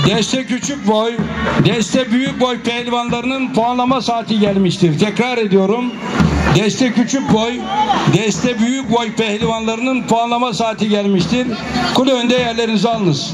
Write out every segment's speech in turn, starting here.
deste küçük boy, deste büyük boy pehlivanlarının puanlama saati gelmiştir. Tekrar ediyorum. Deste küçük boy, deste büyük boy pehlivanlarının puanlama saati gelmiştir. Kule önde yerlerinizi alınız.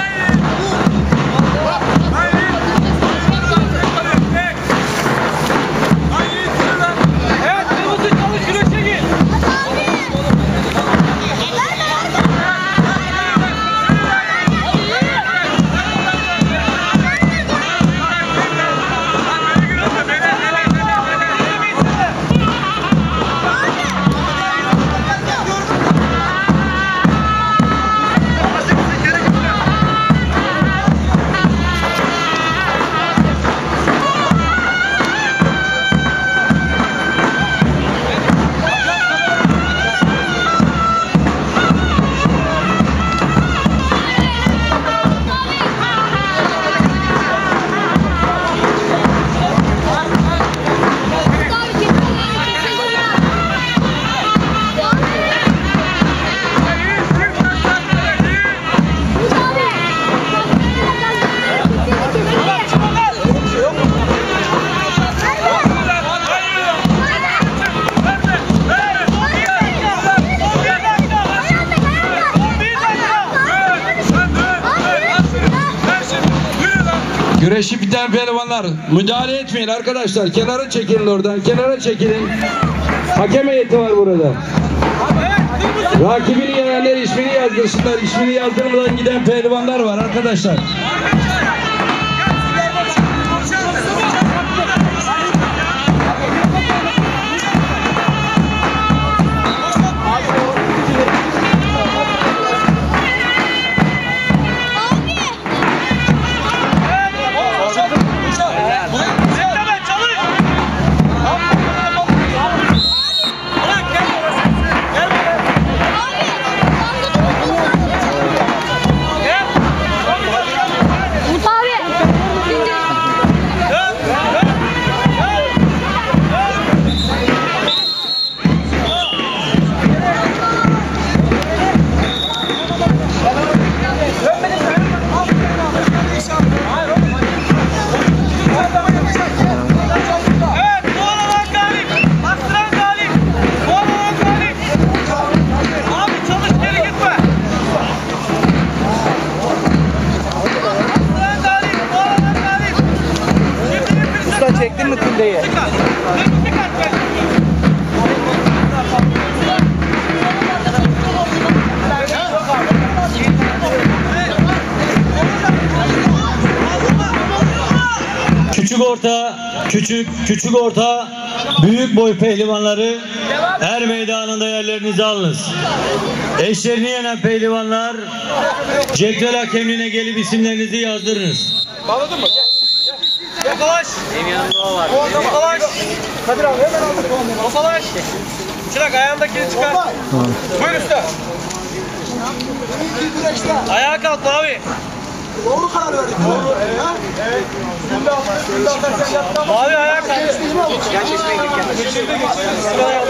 Güreşi biten pehlivanlar müdahale etmeyin arkadaşlar. Kenara çekilin oradan. Kenara çekilin. Hakem heyeti var burada. Rakibini yenenler ismini yazdırsınlar. İsmini yazdırmadan giden pehlivanlar var arkadaşlar. Çektin mi kundeyi? Küçük orta büyük boy pehlivanları er meydanında yerlerinizi alınız. Eşlerini yenen pehlivanlar cetvel hakemliğine gelip isimlerinizi yazdırınız. Bağladın mı? Yakalaş. Benim yanımda o var. Yakalaş. Kadir abi hemen aldık. Yakalaş. Çırak ayağındakini çıkar. Buyur usta. Ayağa kalk abi. Doğru karar verdik. Doğru. Evet. Mavi ayağa kalk. Gerçekten